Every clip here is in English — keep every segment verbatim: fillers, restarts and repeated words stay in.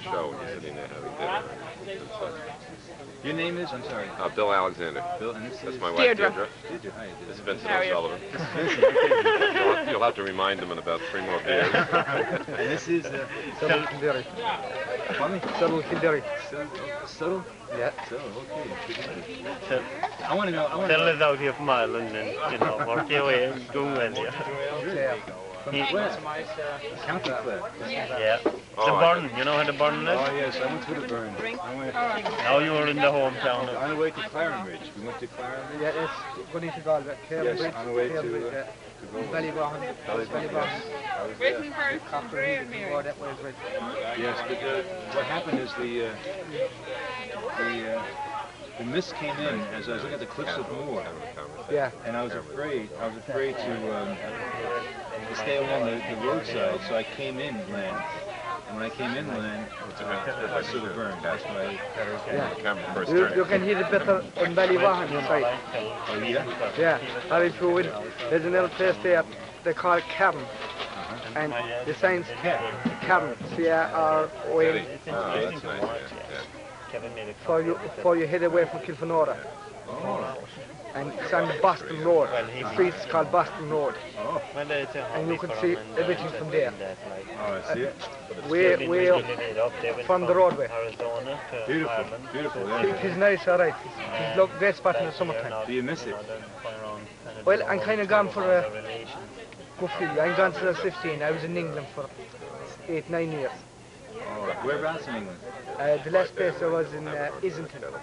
show when you're sitting there having dinner. And such. Your name is? I'm sorry. Uh, Bill Alexander. Bill, and this That's is my wife, Deirdre. Deirdre. Deirdre. Hi, Deirdre. This is Vincent How are you? O'Sullivan. This is Vincent. Okay. You'll, you'll have to remind them in about three more beers. And this is uh, Subtle Kildare. Pardon me? Subtle Kildare. Subtle. Subtle. Yeah. Subtle. Okay. So, I want to know. I want to tell know. us out here from Ireland and, you know, work your way going with you. Yeah. He, Where? County Clare. yeah. Oh, The I burn, you know how the burn is? Oh yes, I went to the burn. I went Now you were in the hometown of... on the way to Clarenbridge. We went to Clarenbridge. Yeah, it's going to Galway. Yes, on the way to, uh, Cambridge, to go. Ballybohan. Ballybohan. Ballybohan. I was Written there. first, After Graham he can Mary. go that way, right? Yes, but uh, what happened is the uh, the uh, the mist came in as I was looking at the cliffs of Moher, Yeah. and I was afraid. I was afraid to, um, to stay along the, the roadside, so I came inland. And when I came inland, uh, I saw the burn. That's why. Yeah. Camera first You, you turn. can hear it better in Ballybohan, right? Oh yeah. Yeah. How if you would, there's another place there, they call it Cavan. And the signs Cavan, C A R O N, Oh, that's nice. Yeah, Kevin made a for you, for you head away from Kilfenora. Oh. And it's on the Boston Road. The street's called Boston Road. Oh. Well, it's a And you hobby can for see them and, uh, everything from there. that, like, Oh, I see it. Way, they've way been up building it up. They went from the roadway. Arizona to Beautiful, Ireland. beautiful. to- Yeah. It is nice, alright. It's, it's a great spot in the summertime. Do you miss it? Well, I'm kind of gone for a good few. I'm gone since I was fifteen. I was in England for eight, nine years. Oh, whereabouts in England? Uh, the last place I was in uh, Islington. Uh,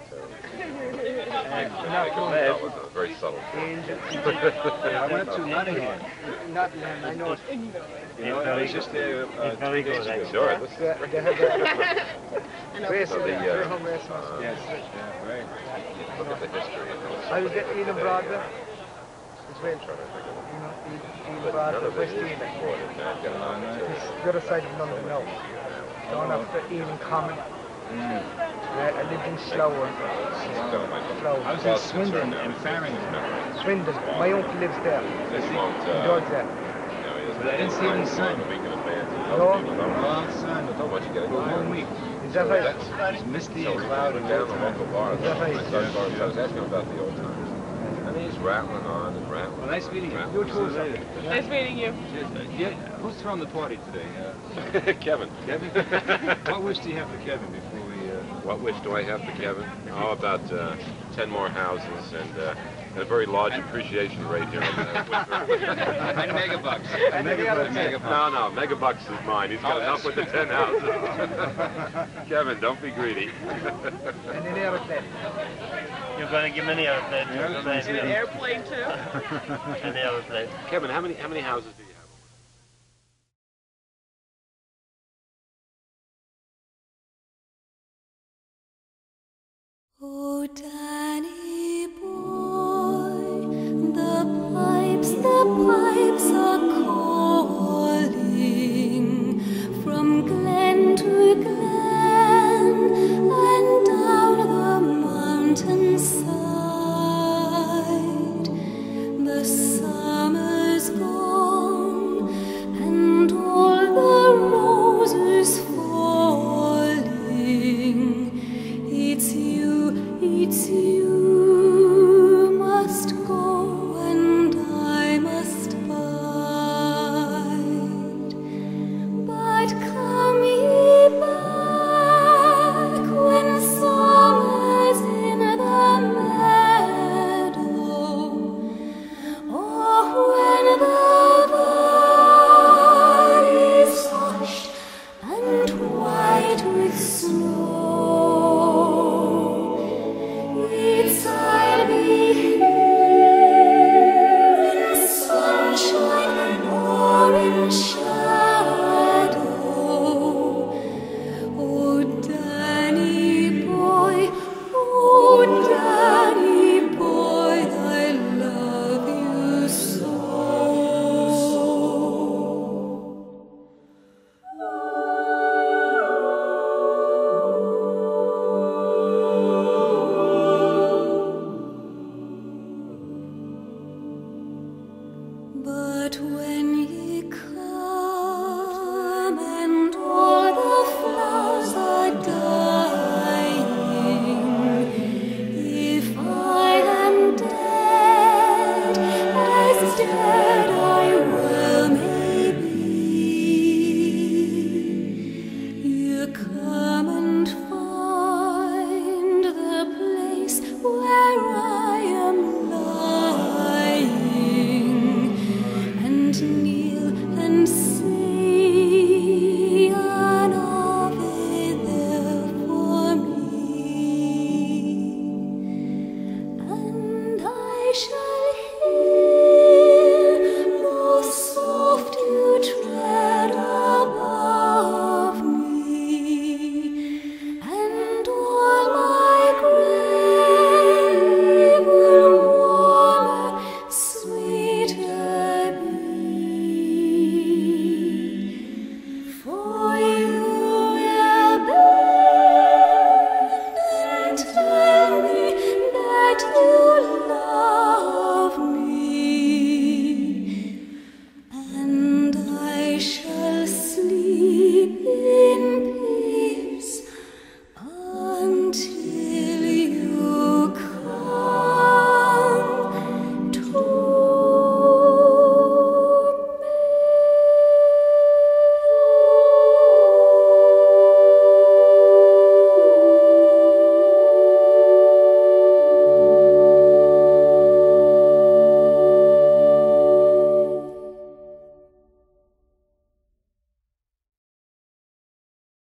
not long That ago. was a very subtle. Yeah, I went to Nottingham. Nottingham, I know it. You know, I was just there uh, It's very two days good, ago. actually. Sure, this Yeah, they have a racing, So the, uh, there, home racing. Yes, yeah, right. look at the history of this. I was at Eden Broadway as well. You know, Eden None Broadway, of this West is Eden. recorded. Now I've got an opportunity. It's the other side of London now. Down after Eden Common. Mm. Uh, I lived in Slough. Slough. I was in Swindon and Farringdon. Swindon. My uncle lives there. This won't, He uh, does that. you know, he doesn't But I didn't see any sun. a week in advance. No. Oh, son, How much you gotta go one there? week. Is that right? It's misty So and we cloudy. went down the local bar. Is that right? I started bars. I was asking him about the old times. And he's rattling on and rattling. Well, nice meeting you. Rattling. You too, sir. Nice meeting you. Cheers. Uh, yeah, who's throwing the party today? Uh, Kevin. Kevin? What wish do you have for Kevin before we... Uh... What wish do I have for Kevin? Oh, about uh, ten more houses and, uh, and a very large appreciation rate here in uh, Whitburn. And megabucks. And megabucks. Megabucks. No, no, Megabucks is mine. He's got Oh, enough with the ten houses. Kevin, don't be greedy. And an aeroplane. You're going to give me an airplane. Yeah, You're that's going An to airplane too. an airplane. Kevin, how many how many houses do you have? Oh, Danny boy, the pipes, the pipes are calling from glen to glen and down the mountainside. The summer's gone and all the roses falling. It's you, it's you must go and I must bide. But come ye back when summer's in the meadow, or when the valley's hushed and white with snow. It's I'll be here in sunshine or in shadow. Oh, Danny boy, oh, Danny boy, I love you so. But when